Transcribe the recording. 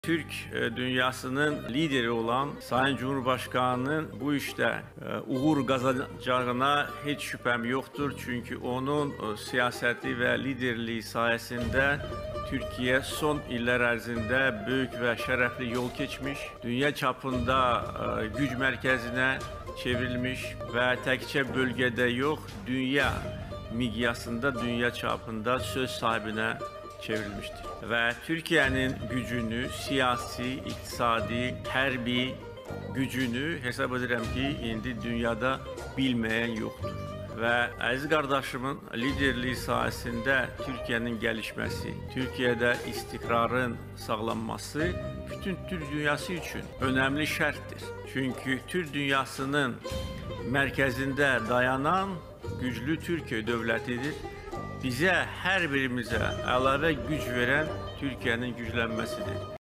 Türk dünyasının lideri olan Sayın Cumhurbaşkanı'nın bu işte uğur kazanacağına hiç şüphem yoktur. Çünkü onun siyaseti ve liderliği sayesinde Türkiye son iller ərzində büyük ve şerefli yol geçmiş, dünya çapında güc merkezine çevrilmiş ve tekçe bölgede yok, dünya miqyasında, dünya çapında söz sahibine çevrilmiştir. Ve Türkiye'nin gücünü, siyasi, iktisadi, hərbi gücünü hesab edirəm ki, indi dünyada bilmeyen yoktur. Ve əziz qardaşımın liderliği sayesinde Türkiye'nin gelişmesi, Türkiye'de istikrarın sağlanması bütün Türk dünyası için önemli şarttır. Çünkü Türk dünyasının merkezinde dayanan güçlü Türkiye devletidir. Bize, her birimize əlavə güc veren Türkiye'nin güçlenmesidir.